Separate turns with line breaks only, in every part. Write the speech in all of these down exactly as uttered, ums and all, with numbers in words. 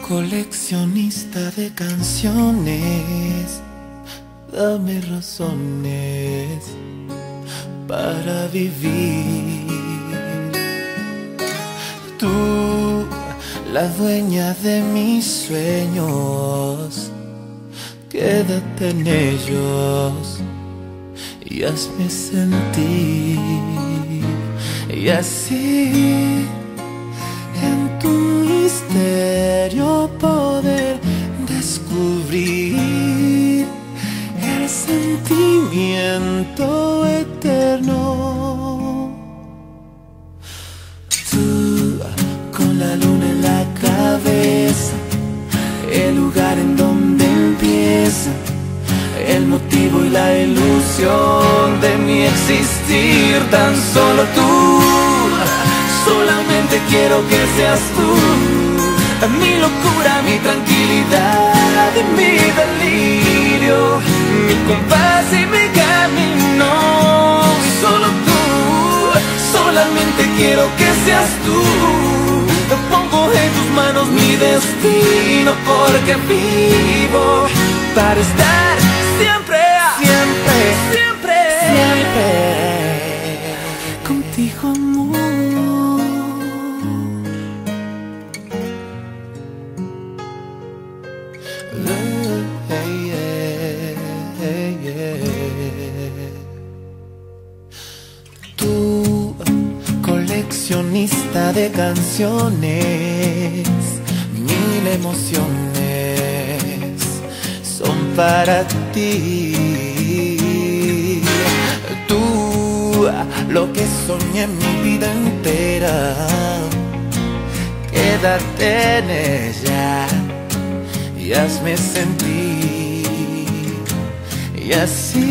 Coleccionista de canciones, dame razones para vivir. Tú, la dueña de mis sueños, quédate en ellos y hazme sentir. Y así en tu misterio poder descubrir el sentimiento eterno. Tú con la luna en la cabeza, el lugar en donde empieza el motivo y la ilusión de mi existir. Tan solo tú, solamente quiero que seas tú, mi locura, mi tranquilidad y mi delirio, mi compás y mi camino. Solo tú, solamente quiero que seas tú. Pongo en tus manos mi destino, porque vivo para estar siempre, siempre, siempre, siempre contigo, amor. Hey, yeah, hey, yeah. Tú, coleccionista de canciones, mil emociones son para ti. Tú, lo que soñé en mi vida entera, quédate en ella y hazme sentir. Y así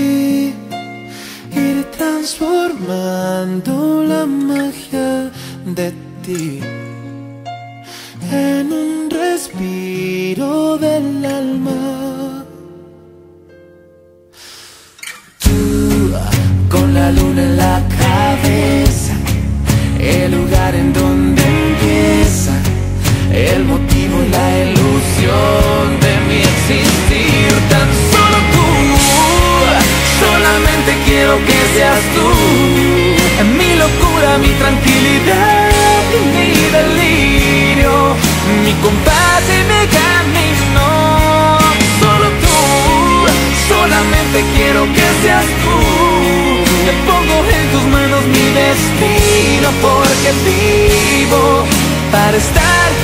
ir transformando la magia de ti en un respiro del alma. Tú con la luna en la cabeza, el lugar en donde empieza el motivo y la ilusión de mi existir. Tan solo tú, solamente quiero que seas tú, mi locura, mi tranquilidad y mi delirio, mi compás y mi camino. Solo tú, solamente quiero que seas tú. Me pongo en tus manos mi destino, porque vivo para estar